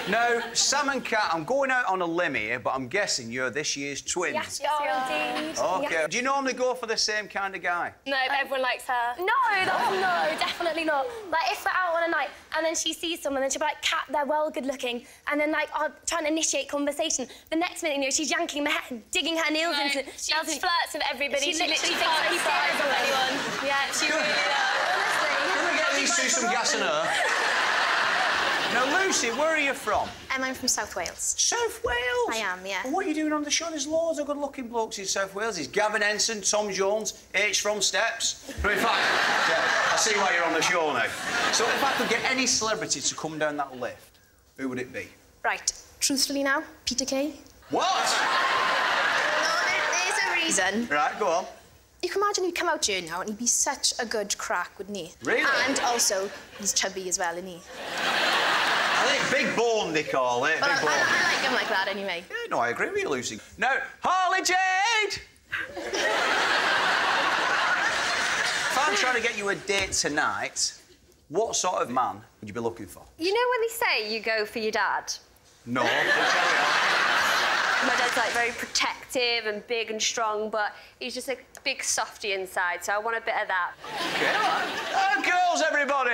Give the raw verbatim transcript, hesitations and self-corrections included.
Now, Sam and Kat, I'm going out on a limb here, but I'm guessing you're this year's twins. Yes, yes, indeed. OK. Yes. Do you normally go for the same kind of guy? No, but everyone likes her. No, that's, no, definitely not. Like, if we're out on a night and then she sees someone, then she'll be like, Kat, they're well good looking. And then, like, I'll try and initiate conversation. The next minute, you know, she's yanking my hair, digging her nails No, into... she flirts with everybody. She, She, literally literally thinks can't I'm start with Sarah anyone. Yeah, she really does. Can we get these two some gas and her? Now, Lucy, where are you from? Um, I'm from South Wales. South Wales? I am, yeah. Well, what are you doing on the show? There's loads of good-looking blokes in South Wales. There's Gavin Ensign, Tom Jones, H from Steps. But in fact, yeah, I see why you're on the show now. So if I could get any celebrity to come down that lift, who would it be? Right, truthfully now, Peter Kay. What? No, there, there's a reason. Right, go on. You can imagine he'd come out here now and he'd be such a good crack, wouldn't he? Really? And also, he's chubby as well, isn't he? I think big bone, they call it. Well, big I, bone. I, I like him like that anyway. Yeah, no, I agree with you, Lucy. Now, Harley Jade! If I'm trying to get you a date tonight, what sort of man would you be looking for? You know when they say you go for your dad? No. My dad's, like, very protective and big and strong, but he's just a big softy inside, so I want a bit of that. Okay, all right. Uh, girls, everybody!